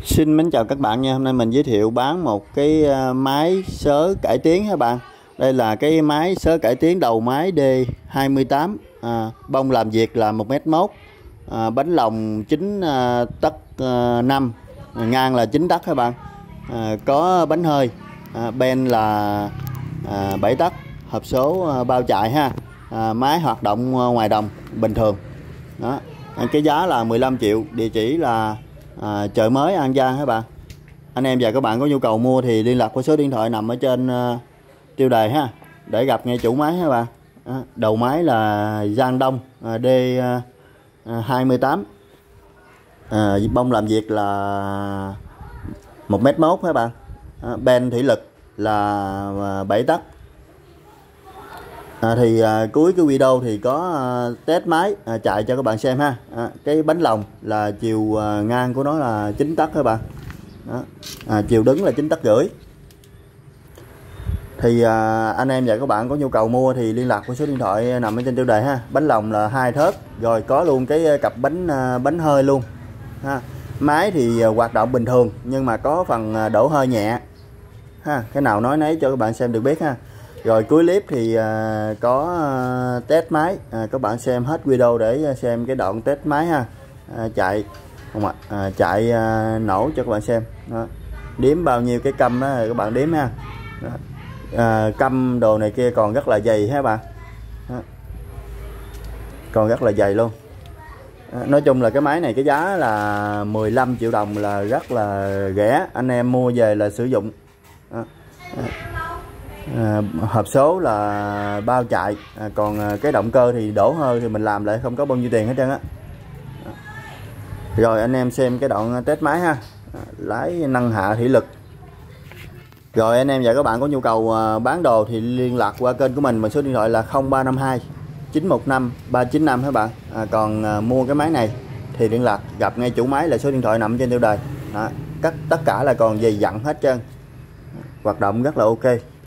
Xin mến chào các bạn nha. Hôm nay mình giới thiệu bán một cái máy xớ cải tiến các bạn. Đây là cái máy xớ cải tiến đầu máy D28, bông làm việc là 1m1, bánh lồng 9 tấc 5, ngang là 9 tấc các bạn. Có bánh hơi, ben là 7 tấc, hộp số bao chạy ha. Máy hoạt động ngoài đồng bình thường. Đó. Cái giá là 15 triệu, địa chỉ là chợ mới An Giang các bạn. Anh em và các bạn có nhu cầu mua thì liên lạc qua số điện thoại nằm ở trên tiêu đề ha, để gặp ngay chủ máy các bạn. Đầu máy là Giang Đông D28, bông làm việc là 1m1 các bạn. Ben thủy lực là 7 tấc. Cuối cái video thì có test máy chạy cho các bạn xem ha. Cái bánh lồng là chiều ngang của nó là 9 tấc các bạn. Chiều đứng là 9 tấc rưỡi. Thì anh em và các bạn có nhu cầu mua thì liên lạc với số điện thoại nằm ở trên tiêu đề ha. Bánh lồng là 2 thớt, rồi có luôn cái cặp bánh hơi luôn ha. Máy thì hoạt động bình thường nhưng mà có phần đổ hơi nhẹ ha. Cái nào nói nấy cho các bạn xem được biết ha. Rồi cuối clip thì có test máy, các bạn xem hết video để xem cái đoạn test máy ha. Chạy không ạ? Chạy nổ cho các bạn xem. Đó. Đếm bao nhiêu cái căm đó các bạn đếm ha. Căm đồ này kia còn rất là dày ha bạn. Đó. Còn rất là dày luôn. Nói chung là cái máy này cái giá là 15 triệu đồng là rất là rẻ, anh em mua về là sử dụng. Đó. Hộp số là bao chạy, còn cái động cơ thì đổ hơi thì mình làm lại không có bao nhiêu tiền hết trơn á. Rồi anh em xem cái đoạn test máy ha. Lái nâng hạ thủy lực. Rồi anh em và các bạn có nhu cầu bán đồ thì liên lạc qua kênh của mình bằng số điện thoại là 0352 915 395 các bạn. Còn mua cái máy này thì liên lạc gặp ngay chủ máy là số điện thoại nằm trên tiêu đề. Đó. Tất cả là còn dày dặn hết trơn, hoạt động rất là ok.